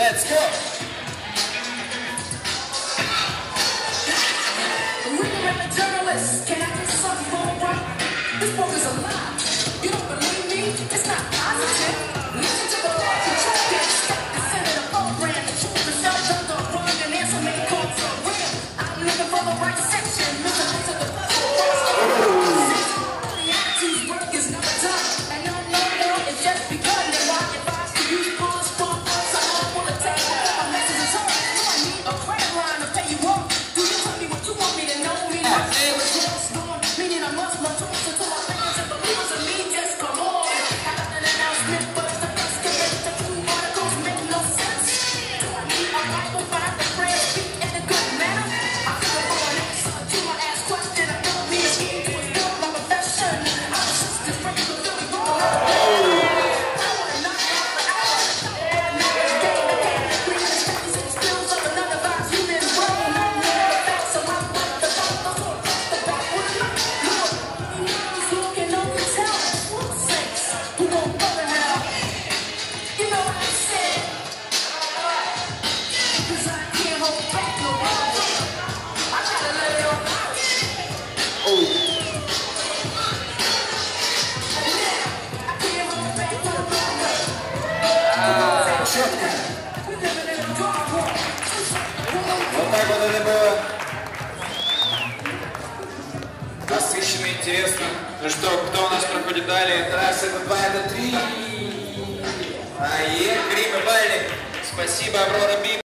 Let's go! Can I get something wrong, right? This book is a lie. You don't believe me? It's not positive. Listen to the laws and check it. The Senate of program. The truth is self done the wrong and answer may call for real. I'm looking for the right section. Listen to the the attitude's work is never done. And no, it's just begun. Then why advise to use polish strong words? Someone will attack my message is heard. I need a credit line to pay you off. Do you tell me what you want me to know? Me meaning I must talk to my fans and believers of me. Just come on. I got an announcement first. The first committed to 2 articles make no sense. Do I need a Bible for I can pray and speak in a good manner? I feel for an answer to my ask question. I don't need a scheme to fulfill my profession. I'm a sister's friend who feel me wrong. I want to knock out the hour. Now it's game. I can't agree on the facts and skills of another vibe's human brain. I know the facts, so I'm with the thought. Those who are the back with me. Вот так вот это было. Насыщенно, интересно. Ну что, кто у нас проходит далее? Раз, это два, это три. Грим и Бальник. Спасибо, Аврора Би.